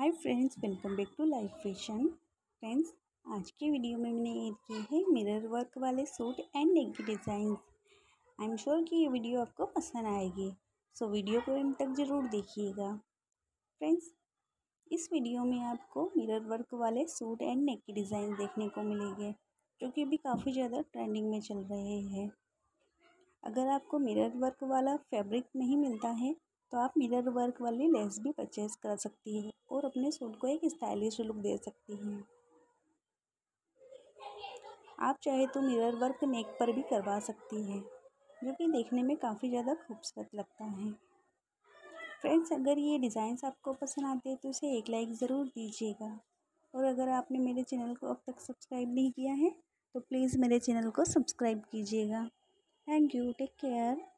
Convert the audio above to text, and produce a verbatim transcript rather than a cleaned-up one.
Hi friends, welcome back to life fashion. Friends, आज की video में मैंने ऐड की है मिरर वर्क वाले सूट एंड नेक की डिज़ाइन। आई एम श्योर कि ये वीडियो आपको पसंद आएगी, सो वीडियो को एंड तक ज़रूर देखिएगा। फ्रेंड्स, इस वीडियो में आपको मिरर वर्क वाले सूट एंड नेक की डिज़ाइन देखने को मिलेंगे, जो कि अभी काफ़ी ज़्यादा ट्रेंडिंग में चल रहे हैं। अगर आपको मिरर वर्क वाला फैब्रिक नहीं मिलता है तो आप मिरर वर्क वाली लेस भी परचेज़ कर सकती हैं और अपने सूट को एक स्टाइलिश लुक दे सकती हैं। आप चाहे तो मिरर वर्क नेक पर भी करवा सकती हैं, जो कि देखने में काफ़ी ज़्यादा खूबसूरत लगता है। फ्रेंड्स, अगर ये डिज़ाइंस आपको पसंद आते हैं तो इसे एक लाइक ज़रूर दीजिएगा, और अगर आपने मेरे चैनल को अब तक सब्सक्राइब नहीं किया है तो प्लीज़ मेरे चैनल को सब्सक्राइब कीजिएगा। Thank you, take care.